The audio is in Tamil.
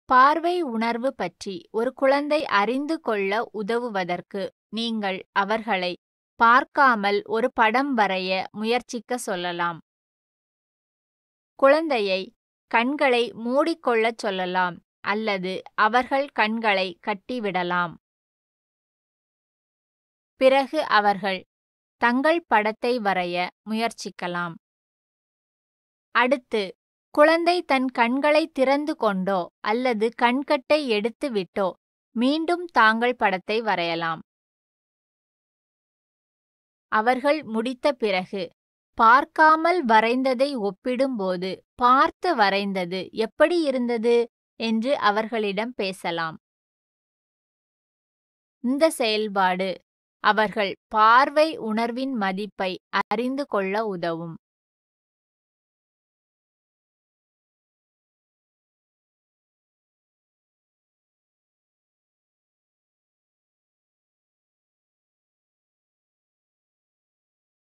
பார்வை உணர்வு பற்றி ஒரு குழந்தை அறிந்து கொள்ள உதவுவதற்கு நீங்கள் அவர்களை பார்க்காமல் ஒரு படம் வரைய முயற்சிக்க சொல்லலாம். குழந்தையை கண்களை மூடிக்கொள்ளச் சொல்லலாம் அல்லது அவர்கள் கண்களை கட்டிவிடலாம். பிறகு அவர்கள் தங்கள் படத்தை வரைய முயற்சிக்கலாம். அடுத்து குழந்தை தன் கண்களை திறந்து கொண்டோ அல்லது கண்கட்டை எடுத்து விட்டோ மீண்டும் தாங்கள் படத்தை வரையலாம். அவர்கள் முடித்த பிறகு பார்க்காமல் வரைந்ததை ஒப்பிடும்போது பார்த்து வரைந்தது எப்படி இருந்தது என்று அவர்களிடம் பேசலாம். இந்த செயல்பாடு அவர்கள் பார்வை உணர்வின் மதிப்பை அறிந்து கொள்ள உதவும்.